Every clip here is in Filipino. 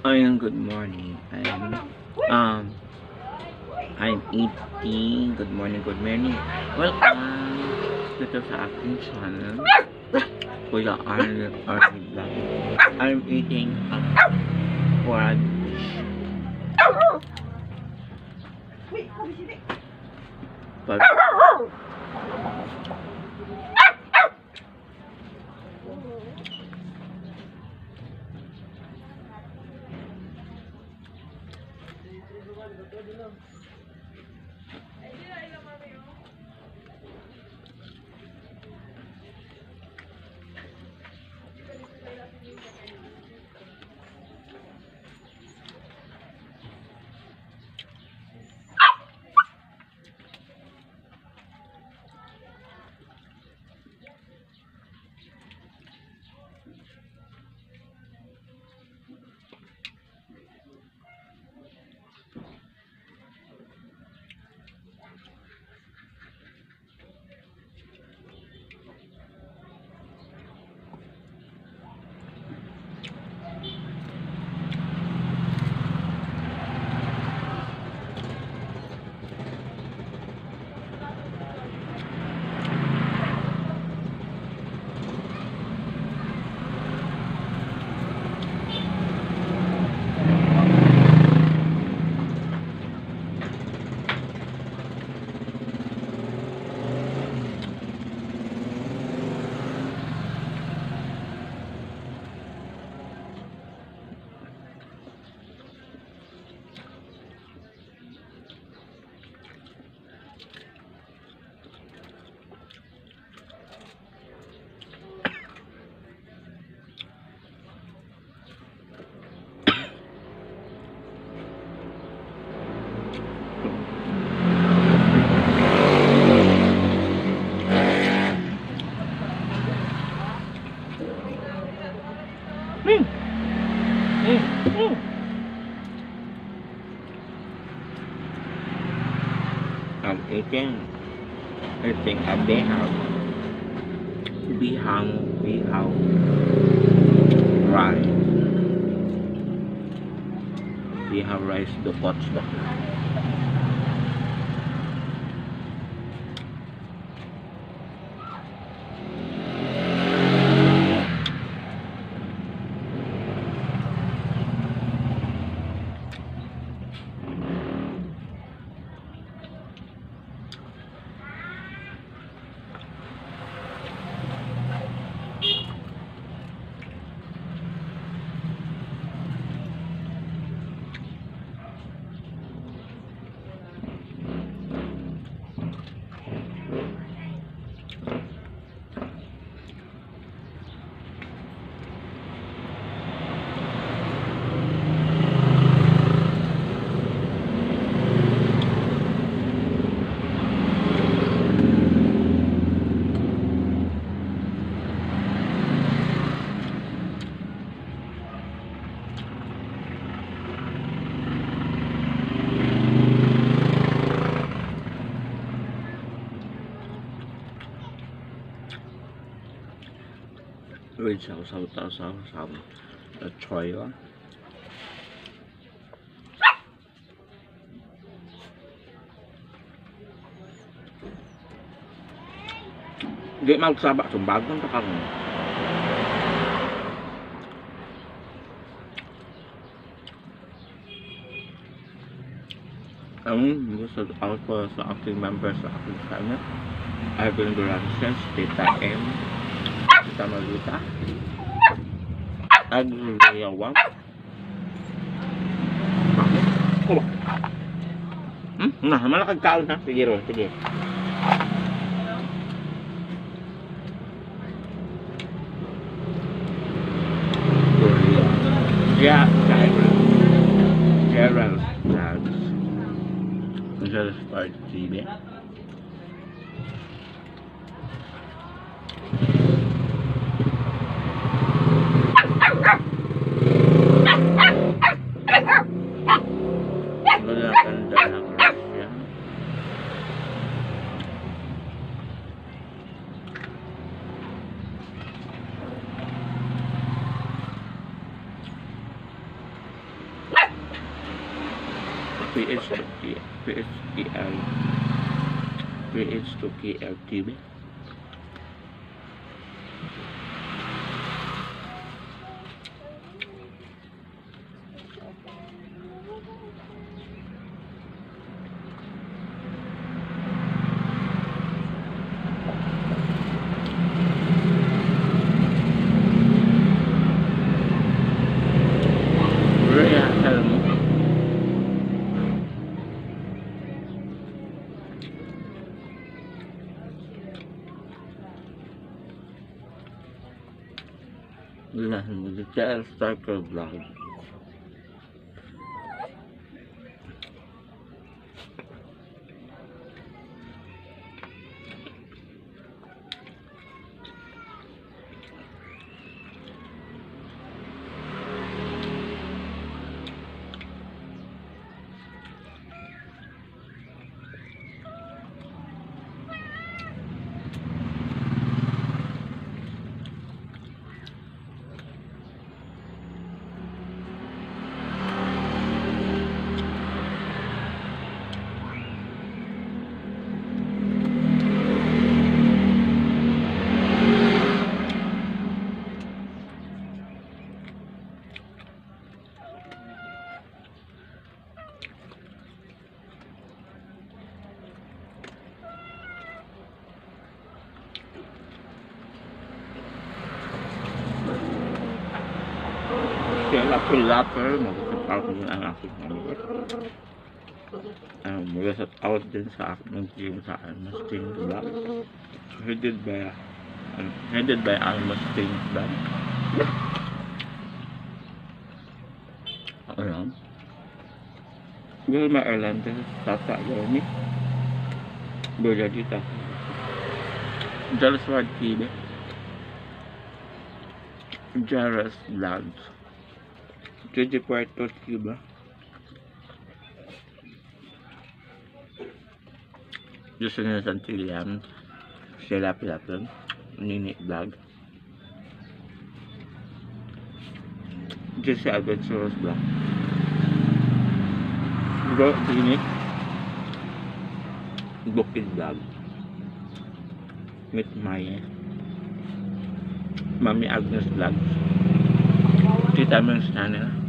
Ayun, good morning. I'm eating. Good morning, good morning. Welcome dito sa aking channel. Kuya Arnold Vlog. I'm eating pork but I'm eating a bihang rice. Bihang rice dukot stock. With sausaw the choyo. Di magsaba sumbagong ta karon. Gusto ako sa aking members sa aking channel. Ivan Durances, Tita M, Tita Maluta, Agriyawang. Nah, malakag kaon ha. Sige ro, sige. Yeah, Gerald Vlogs. Gerald Sport TV. Ganda ng Russia. PH to PHTL PH to KL TV. Little Circle Vlog. Kaya lapper mag-out din ang aking number. Mag-set out din sa aking team sa Almasting Vlog. Headed by Almasting Vlog. Ayan. Wilma Erlander, Tata Yorni. Bula dito. Jalswad TV. Jaras Vlogs. Jadi Puerto Cuba. Gusto nila Santillan. Sila Pilapon. Nini Vlog. Jesse Adventures Vlog. Bro Dinik. Bukid Vlog. Meet Maya. Mami Agnes Vlog. Tita Men's Channel.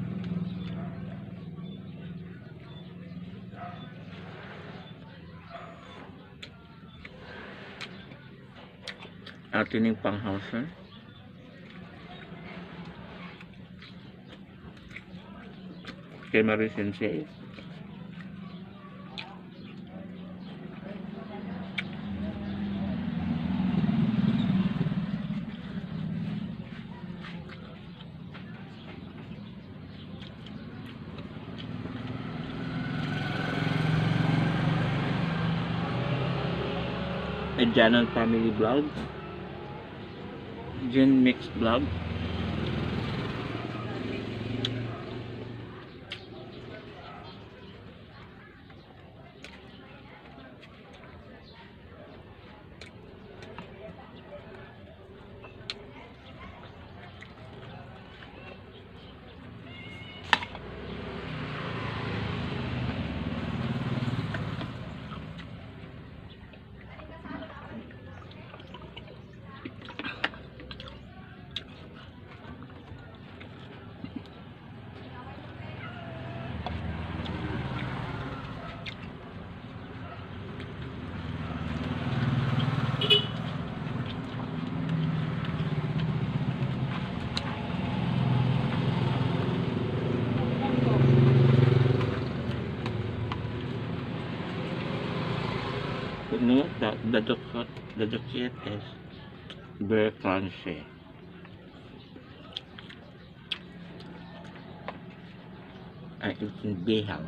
Atining Panghauser. Kay Marie Sensei. Janan Family Vlog. Gen Mix Vlog. No, the docket is very crunchy. I can be how.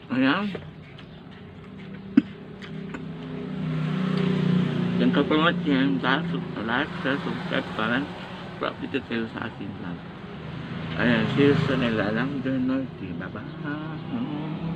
Ayan. Thank you for watching. Like, share, subscribe pa rin. Pa-update kayo sa aking vlog. Ayan, see you sa Nilalang Norte. Bye-bye.